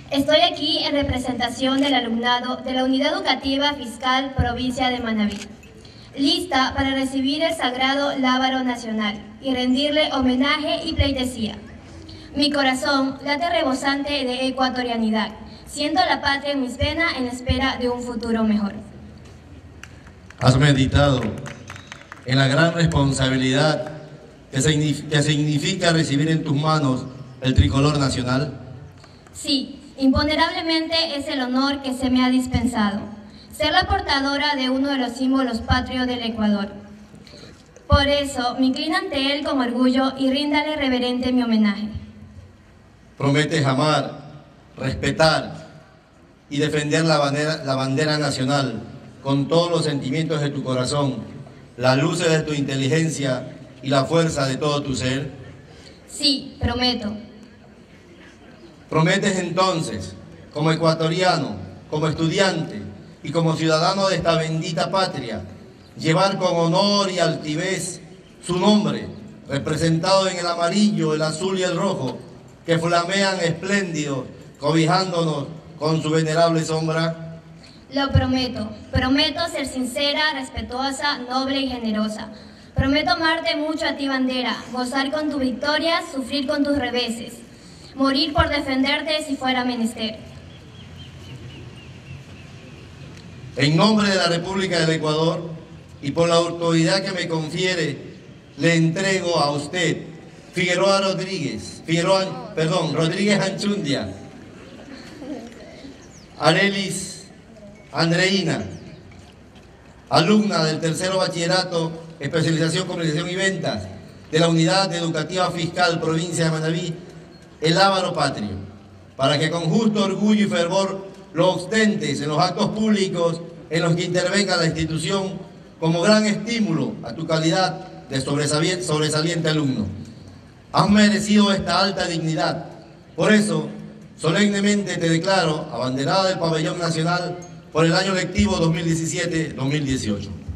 Estoy aquí en representación del alumnado de la Unidad Educativa Fiscal Provincia de Manabí, lista para recibir el sagrado lábaro nacional y rendirle homenaje y pleitesía. Mi corazón late rebosante de ecuatorianidad, siento la patria en mis venas en espera de un futuro mejor. ¿Has meditado en la gran responsabilidad que significa recibir en tus manos el tricolor nacional? Sí, imponderablemente es el honor que se me ha dispensado, ser la portadora de uno de los símbolos patrios del Ecuador. Por eso me inclino ante él con orgullo y ríndale reverente mi homenaje. Prometes amar, respetar y defender la bandera nacional con todos los sentimientos de tu corazón, las luces de tu inteligencia y la fuerza de todo tu ser. Sí, prometo. Prometes entonces, como ecuatoriano, como estudiante y como ciudadano de esta bendita patria, llevar con honor y altivez su nombre, representado en el amarillo, el azul y el rojo, que flamean espléndidos, cobijándonos con su venerable sombra. Lo prometo. Prometo ser sincera, respetuosa, noble y generosa. Prometo amarte mucho a ti, bandera, gozar con tu victoria, sufrir con tus reveses, morir por defenderte si fuera menester. En nombre de la República del Ecuador y por la autoridad que me confiere, le entrego a usted, Rodríguez Anchundia, Arelis Andreina, alumna del tercero bachillerato, especialización, comunicación y ventas de la Unidad Educativa Fiscal Provincia de Manabí, el lábaro patrio, para que con justo orgullo y fervor lo ostentes en los actos públicos en los que intervenga la institución como gran estímulo a tu calidad de sobresaliente alumno. Has merecido esta alta dignidad. Por eso, solemnemente te declaro abanderada del Pabellón Nacional por el año lectivo 2017-2018.